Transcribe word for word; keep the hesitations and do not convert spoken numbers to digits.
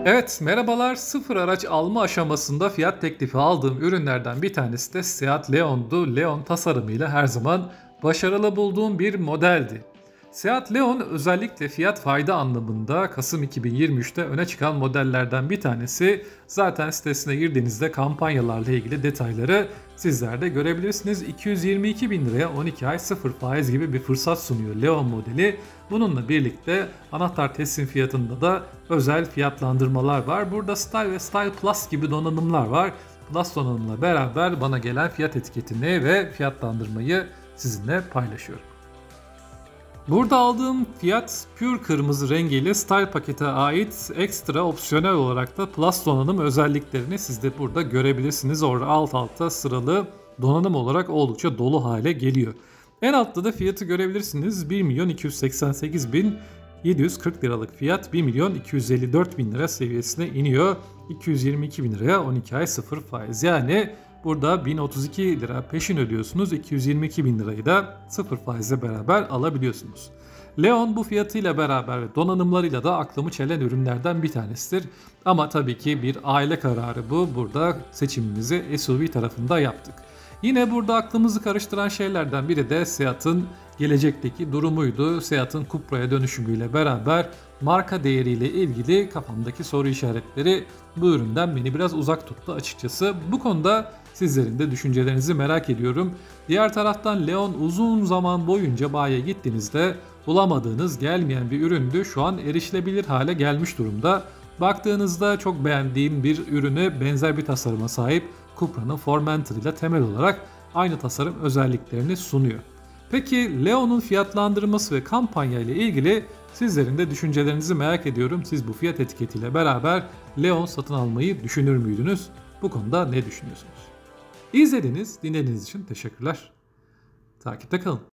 Evet, merhabalar. Sıfır araç alma aşamasında fiyat teklifi aldığım ürünlerden bir tanesi de Seat Leon'du. Leon tasarımıyla her zaman başarılı bulduğum bir modeldi. Seat Leon özellikle fiyat fayda anlamında Kasım iki bin yirmi üçte öne çıkan modellerden bir tanesi. Zaten sitesine girdiğinizde kampanyalarla ilgili detayları sizler de görebilirsiniz. iki yüz yirmi iki bin liraya on iki ay sıfır faiz gibi bir fırsat sunuyor Leon modeli. Bununla birlikte anahtar teslim fiyatında da özel fiyatlandırmalar var. Burada Style ve Style Plus gibi donanımlar var. Plus donanımla beraber bana gelen fiyat etiketini ve fiyatlandırmayı sizinle paylaşıyorum. Burada aldığım fiyat Pure kırmızı rengiyle Style pakete ait, ekstra opsiyonel olarak da Plus donanım özelliklerini siz de burada görebilirsiniz. Orada alt alta sıralı donanım olarak oldukça dolu hale geliyor. En altta da fiyatı görebilirsiniz. bir milyon iki yüz seksen sekiz bin yedi yüz kırk liralık fiyat bir milyon iki yüz elli dört bin lira seviyesine iniyor. iki yüz yirmi iki bin liraya on iki ay sıfır faiz. Yani burada bin otuz iki lira peşin ödüyorsunuz. iki yüz yirmi iki bin lirayı da sıfır faizle beraber alabiliyorsunuz. Leon bu fiyatıyla beraber ve donanımlarıyla da aklımı çelen ürünlerden bir tanesidir. Ama tabii ki bir aile kararı bu. Burada seçimimizi S U V tarafında yaptık. Yine burada aklımızı karıştıran şeylerden biri de Seat'ın gelecekteki durumuydu. Seat'ın Cupra'ya dönüşümüyle beraber marka değeriyle ilgili kafamdaki soru işaretleri bu üründen beni biraz uzak tuttu açıkçası. Bu konuda sizlerin de düşüncelerinizi merak ediyorum. Diğer taraftan Leon uzun zaman boyunca bayiye gittiğinizde bulamadığınız, gelmeyen bir üründü. Şu an erişilebilir hale gelmiş durumda. Baktığınızda çok beğendiğim bir ürüne benzer bir tasarıma sahip Cupra'nın Formentor ile temel olarak aynı tasarım özelliklerini sunuyor. Peki Leon'un fiyatlandırması ve kampanya ile ilgili sizlerin de düşüncelerinizi merak ediyorum. Siz bu fiyat etiketiyle beraber Leon satın almayı düşünür müydünüz? Bu konuda ne düşünüyorsunuz? İzlediğiniz, dinlediğiniz için teşekkürler. Takipte kalın.